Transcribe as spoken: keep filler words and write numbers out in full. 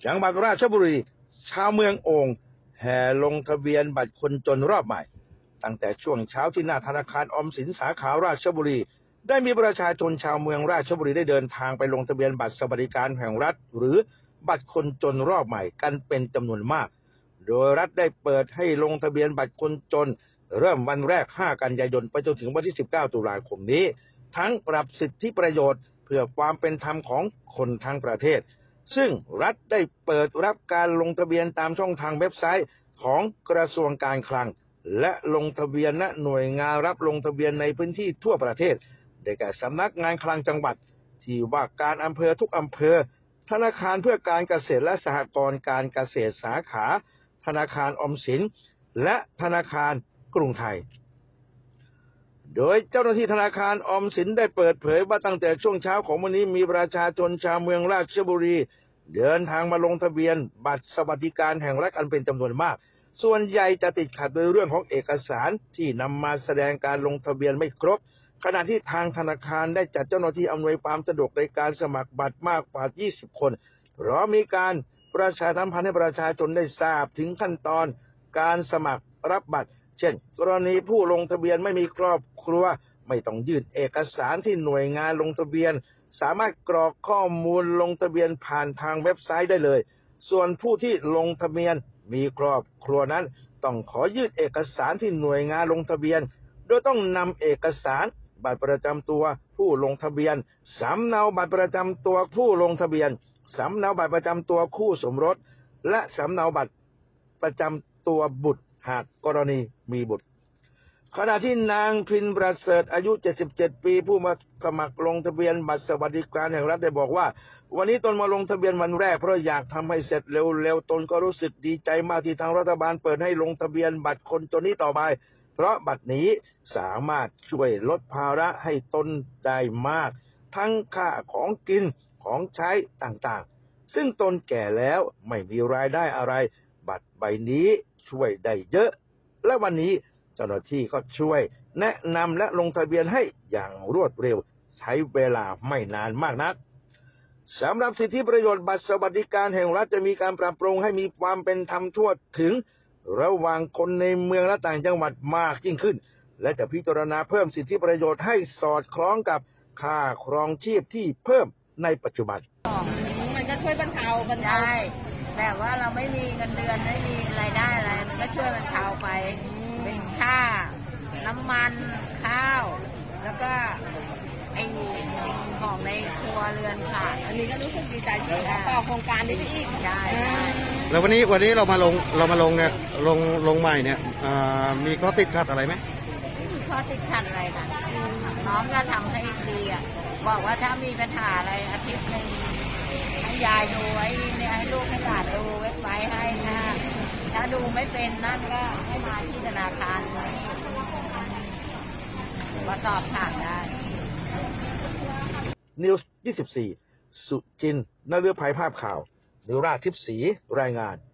จังหวัดราชบุรีชาวเมืองโอ่งแห่ลงทะเบียนบัตรคนจนรอบใหม่ตั้งแต่ช่วงเช้าที่หน้าธนาคารออมสินสาขาราชบุรีได้มีประชาชนชาวเมืองราชบุรีได้เดินทางไปลงทะเบียนบัตรสวัสดิการแห่งรัฐหรือบัตรคนจนรอบใหม่กันเป็นจำนวนมากโดยรัฐได้เปิดให้ลงทะเบียนบัตรคนจนเริ่มวันแรกห้ากันยายนไปจนถึงวันที่สิบเก้าตุลาคมนี้ทั้งปรับสิทธิประโยชน์เพื่อความเป็นธรรมของคนทั้งประเทศซึ่งรัฐได้เปิดรับการลงทะเบียนตามช่องทางเว็บไซต์ของกระทรวงการคลังและลงทะเบียนณหน่วยงานรับลงทะเบียนในพื้นที่ทั่วประเทศได้แก่สำนักงานคลังจังหวัดที่ว่าการอำเภอทุกอำเภอธนาคารเพื่อการเกษตรและสหกรณ์การเกษตรสาขาธนาคารออมสินและธนาคารกรุงไทยโดยเจ้าหน้าที่ธนาคารออมสินได้เปิดเผยว่าตั้งแต่ช่วงเช้าของวันนี้มีประชาชนชาวเมืองราชบุรีเดินทางมาลงทะเบียนบัตรสวัสดิการแห่งรัฐกันเป็นจำนวนมากส่วนใหญ่จะติดขัดในเรื่องของเอกสารที่นำมาแสดงการลงทะเบียนไม่ครบขณะที่ทางธนาคารได้จัดเจ้าหน้าที่อำนวยความสะดวกในการสมัครบัตรมากกว่ายี่สิบคนเพราะมีการประชาสัมพันธ์ให้ประชาชนได้ทราบถึงขั้นตอนการสมัครรับบัตรเช่นกรณีผู้ลงทะเบียนไม่มีครอบครัวไม่ต้องยื่นเอกสารที่หน่วยงานลงทะเบียนสามารถกรอกข้อมูลลงทะเบียนผ่านทางเว็บไซต์ได้เลยส่วนผู้ที่ลงทะเบียนมีครอบครัวนั้นต้องขอยื่นเอกสารที่หน่วยงานลงทะเบียนโดยต้องนำเอกสารบัตรประจำตัวผู้ลงทะเบียนสำเนาบัตรประจำตัวผู้ลงทะเบียนสำเนาบัตรประจำตัวคู่สมรสและสำเนาบัตรประจำตัวบุตรหากกรณีมีบุตรขณะที่นางพินประเสริฐอายุเจ็ดสิบเจ็ดปีผู้มาสมัครลงทะเบียนบัตรสวัสดิการแห่งรัฐได้บอกว่าวันนี้ตนมาลงทะเบียนวันแรกเพราะอยากทำให้เสร็จเร็วๆตนก็รู้สึกดีใจมากที่ทางรัฐบาลเปิดให้ลงทะเบียนบัตรคนจนนี้ต่อไปเพราะบัตรนี้สามารถช่วยลดภาระให้ตนได้มากทั้งค่าของกินของใช้ต่างๆซึ่งตนแก่แล้วไม่มีรายได้อะไรบัตรใบนี้ช่วยได้เยอะและวันนี้เจ้าหน้าที่ก็ช่วยแนะนำและลงทะเบียนให้อย่างรวดเร็วใช้เวลาไม่นานมากนักสำหรับสิทธิประโยชน์บัตรสวัสดิการแห่งรัฐจะมีการปรับปรุงให้มีความเป็นธรรมทั่วถึงระหว่างคนในเมืองและต่างจังหวัดมากยิ่งขึ้นและจะพิจารณาเพิ่มสิทธิประโยชน์ให้สอดคล้องกับค่าครองชีพที่เพิ่มในปัจจุบันมันก็ช่วยบรรเทาบรรเทาแต่ว่าเราไม่มีเงินเดือนไม่มีรายได้อะไรมันก็ช่วยบรรเทาไปเป็นค่าน้ำมันข้าวแล้วก็ไอ้ของในครัวเรือนค่ะอันนี้ก็รู้สึกดีใจที่ต่อโครงการนี้ไปอีกได้แล้ววันนี้วันนี้เรามาลงเรามาลงเนี่ยลงลงใหม่เนี่ยมีข้อติดขัดอะไรไหมไม่มีข้อติดขัดอะไรค่ะน้องก็ทำให้ดีอ่ะบอกว่าถ้ามีปัญหาอะไรอาทิตย์หนึ่งให้ยายดูไว้เนี่ยให้ลูกให้หลานดูเว็บไซต์ให้นะถ้าดูไม่เป็นนั่นก็ให้มาที่ธนาคารมาสอบถามได้นิวส์ยี่สิบสี่สุจินต์ นฤภัยภาพข่าวนิวราชทิพย์ศรีรายงาน